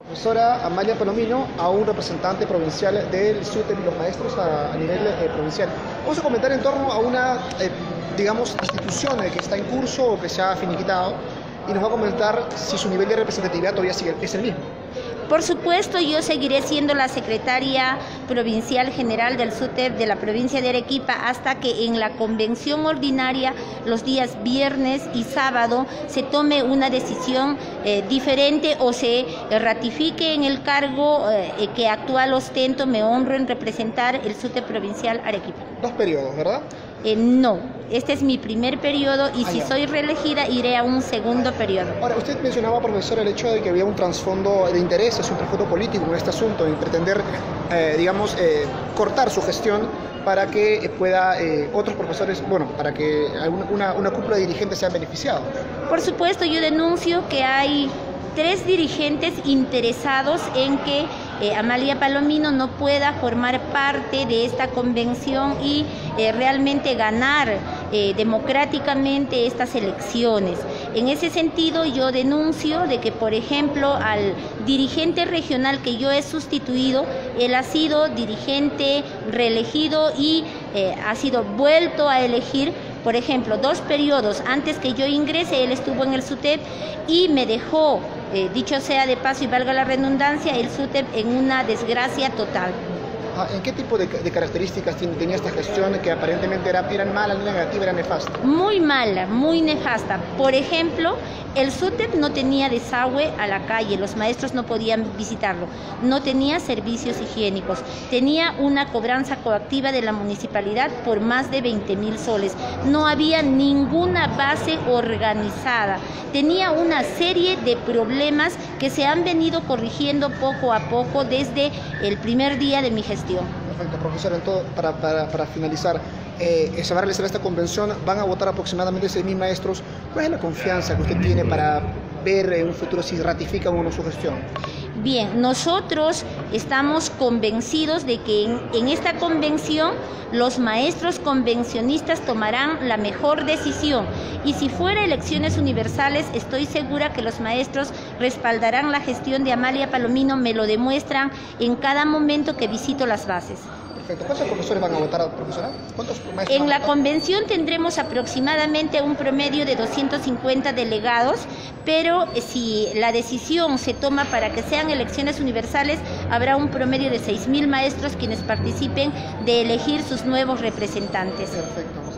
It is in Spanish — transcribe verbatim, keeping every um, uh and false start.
Profesora Amalia Palomino, a un representante provincial del SUTEP y los maestros a, a nivel eh, provincial. Vamos a comentar en torno a una, eh, digamos, institución eh, que está en curso o que se ha finiquitado, y nos va a comentar si su nivel de representatividad todavía sigue, es el mismo. Por supuesto, yo seguiré siendo la secretaria provincial general del SUTEP de la provincia de Arequipa hasta que en la convención ordinaria, los días viernes y sábado, se tome una decisión eh, diferente o se eh, ratifique en el cargo eh, que actual ostento, me honro en representar el SUTEP provincial Arequipa. Dos periodos, ¿verdad? Eh, no, este es mi primer periodo y ah, si ya. soy reelegida iré a un segundo periodo. Ahora, usted mencionaba, profesor, el hecho de que había un trasfondo de intereses, un trasfondo político en este asunto, en pretender, eh, digamos, eh, cortar su gestión para que pueda eh, otros profesores, bueno, para que una, una cúpula de dirigentes sean beneficiados. Por supuesto, yo denuncio que hay tres dirigentes interesados en que eh, Amalia Palomino no pueda formar parte de esta convención y eh, realmente ganar eh, democráticamente estas elecciones. En ese sentido, yo denuncio de que, por ejemplo, al dirigente regional que yo he sustituido, él ha sido dirigente reelegido y eh, ha sido vuelto a elegir. Por ejemplo, dos periodos antes que yo ingrese, él estuvo en el SUTEP y me dejó, eh, dicho sea de paso y valga la redundancia, el SUTEP en una desgracia total. Ah, ¿en qué tipo de, de características tenía esta gestión que aparentemente era, eran malas, negativas, eran nefastas? Muy mala, muy nefasta. Por ejemplo, el SUTEP no tenía desagüe a la calle, los maestros no podían visitarlo, no tenía servicios higiénicos, tenía una cobranza coactiva de la municipalidad por más de veinte mil soles, no había ninguna base organizada, tenía una serie de problemas que se han venido corrigiendo poco a poco desde el primer día de mi gestión. Perfecto, profesor. Entonces, para, para, para finalizar, eh, se va a realizar esta convención, van a votar aproximadamente seis mil maestros. ¿Cuál es la confianza que usted tiene para ver en un futuro si ratifican o no su gestión? Bien, nosotros estamos convencidos de que en, en esta convención los maestros convencionistas tomarán la mejor decisión y si fuera elecciones universales estoy segura que los maestros respaldarán la gestión de Amalia Palomino, me lo demuestran en cada momento que visito las bases. Perfecto. ¿Cuántos profesores van a votar, profesora? ¿Cuántos maestros en la convención tendremos aproximadamente un promedio de doscientos cincuenta delegados, pero si la decisión se toma para que sean elecciones universales, habrá un promedio de seis mil maestros quienes participen de elegir sus nuevos representantes. Perfecto.